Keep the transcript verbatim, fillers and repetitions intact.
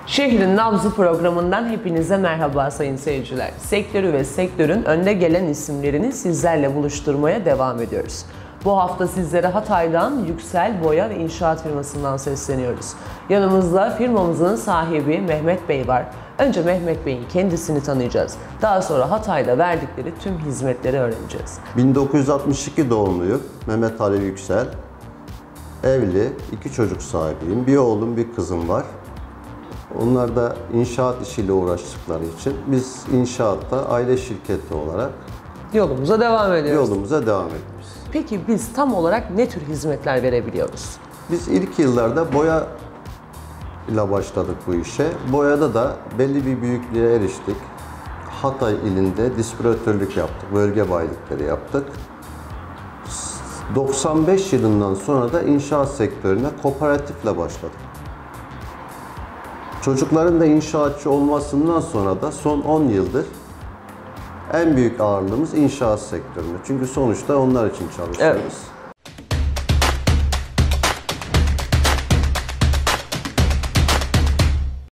Şehrin Nabzı programından hepinize merhaba sayın seyirciler. Sektörü ve sektörün önde gelen isimlerini sizlerle buluşturmaya devam ediyoruz. Bu hafta sizlere Hatay'dan Yüksel Boya ve İnşaat firmasından sesleniyoruz. Yanımızda firmamızın sahibi Mehmet Bey var. Önce Mehmet Bey'in kendisini tanıyacağız. Daha sonra Hatay'da verdikleri tüm hizmetleri öğreneceğiz. bin dokuz yüz altmış iki doğumluyum. Mehmet Ali Yüksel. Evli, iki çocuk sahibiyim. Bir oğlum, bir kızım var. Onlar da inşaat işiyle uğraştıkları için biz inşaatta aile şirketi olarak Yolumuza devam ediyoruz. yolumuza devam ediyoruz. Peki biz tam olarak ne tür hizmetler verebiliyoruz? Biz ilk yıllarda boya ile başladık bu işe. Boyada da belli bir büyüklüğe eriştik. Hatay ilinde distribütörlük yaptık, bölge bayilikleri yaptık. doksan beş yılından sonra da inşaat sektörüne kooperatifle başladık. Çocukların da inşaatçı olmasından sonra da son on yıldır en büyük ağırlığımız inşaat sektöründe. Çünkü sonuçta onlar için çalışıyoruz. Evet.